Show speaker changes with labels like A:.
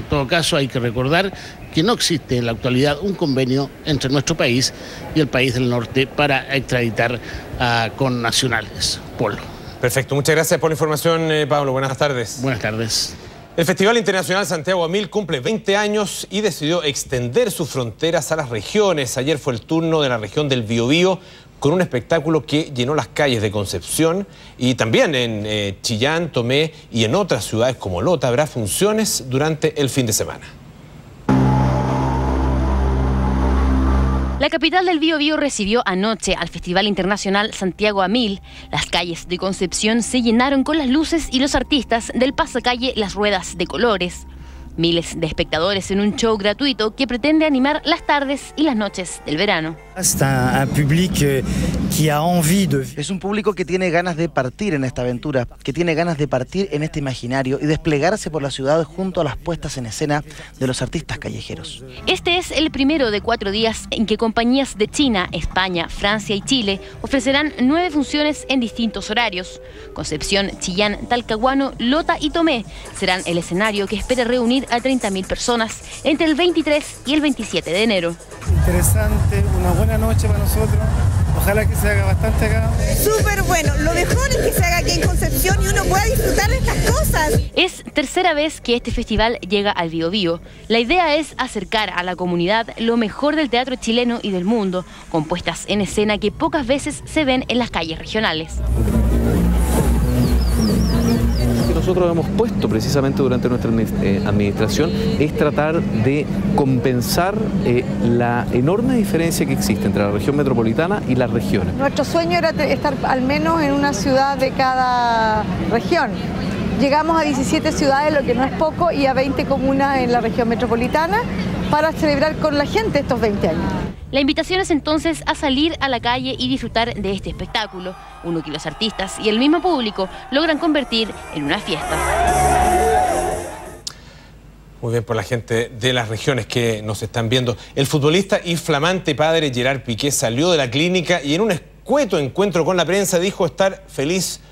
A: todo caso, hay que recordar que no existe en la actualidad un convenio entre nuestro país y el país del norte para extraditar a connacionales. Polo.
B: Perfecto, muchas gracias por la información, Pablo. Buenas tardes.
A: Buenas tardes.
B: El Festival Internacional Santiago a 1000 cumple 20 años y decidió extender sus fronteras a las regiones. Ayer fue el turno de la región del Biobío, con un espectáculo que llenó las calles de Concepción y también en Chillán, Tomé y en otras ciudades como Lota habrá funciones durante el fin de semana.
C: La capital del Biobío recibió anoche al Festival Internacional Santiago a 1000. Las calles de Concepción se llenaron con las luces y los artistas del pasacalle Las Ruedas de Colores. Miles de espectadores en un show gratuito que pretende animar las tardes y las noches del verano.
D: Es un público que tiene ganas de partir en esta aventura, que tiene ganas de partir en este imaginario y desplegarse por la ciudad junto a las puestas en escena de los artistas callejeros.
C: Este es el primero de 4 días en que compañías de China, España, Francia y Chile ofrecerán 9 funciones en distintos horarios. Concepción, Chillán, Talcahuano, Lota y Tomé serán el escenario que espera reunir a 30.000 personas entre el 23 y el 27 de enero.
E: Interesante, una buena noche para nosotros. Ojalá que se haga bastante acá.
F: Súper bueno, lo mejor es que se haga aquí en Concepción y uno pueda disfrutar de estas cosas.
C: Es tercera vez que este festival llega al Biobío. La idea es acercar a la comunidad lo mejor del teatro chileno y del mundo, con puestas en escena que pocas veces se ven en las calles regionales.
G: Nosotros hemos puesto precisamente durante nuestra administración es tratar de compensar la enorme diferencia que existe entre la región metropolitana y las regiones.
H: Nuestro sueño era estar al menos en una ciudad de cada región. Llegamos a 17 ciudades, lo que no es poco, y a 20 comunas en la región metropolitana para celebrar con la gente estos 20 años.
C: La invitación es entonces a salir a la calle y disfrutar de este espectáculo, uno que los artistas y el mismo público logran convertir en una fiesta.
B: Muy bien por la gente de las regiones que nos están viendo. El futbolista y flamante padre Gerard Piqué salió de la clínica y en un escueto encuentro con la prensa dijo estar feliz